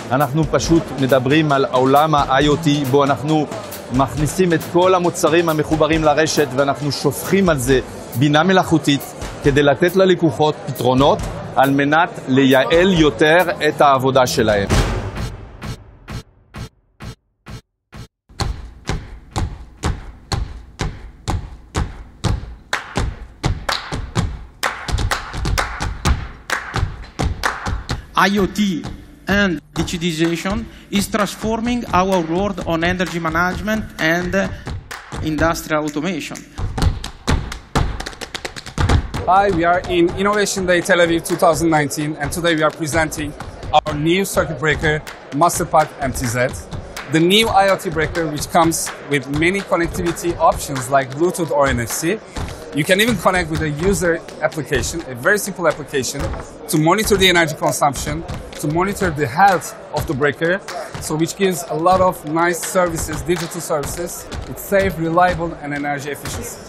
אנחנו פשוט מדברים על עולם ה-IoT, בו אנחנו מכניסים את כל המוצרים המחוברים לרשת, ואנחנו שופכים על זה בינה מלאכותית, כדי לתת ללקוחות פתרונות, על מנת לייעל יותר את העבודה שלהם. IoT and digitization is transforming our world on energy management and industrial automation. Hi, we are in Innovation Day Tel Aviv 2019, and today we are presenting our new circuit breaker, MasterPack MTZ. The new IoT breaker, which comes with many connectivity options like Bluetooth or NFC. You can even connect with a user application, a very simple application, to monitor the energy consumption, to monitor the health of the breaker, so which gives a lot of nice services, digital services. It's safe, reliable, and energy efficient.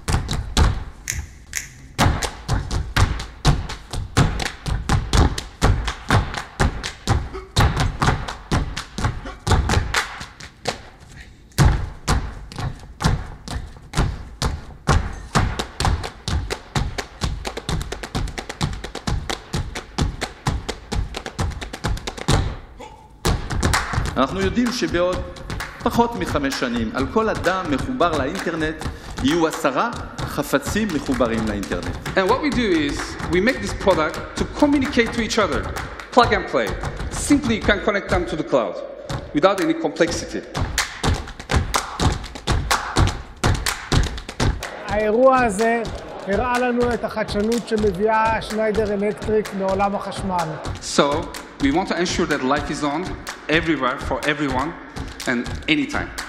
אנחנו יודעים שבעוד פחות מ5 שנים, על כל אדם מחובר לאינטרנט, יהיו 10 חפצים מחוברים לאינטרנט. And what we do is, we make this product to communicate to each other, plug and play. Simply you can connect them to the cloud, without any complexity. האירוע הזה הראה לנו את החדשנות שמביאה שניידר אלקטריק מעולם החשמל. So, we want to ensure that life is on everywhere for everyone and anytime.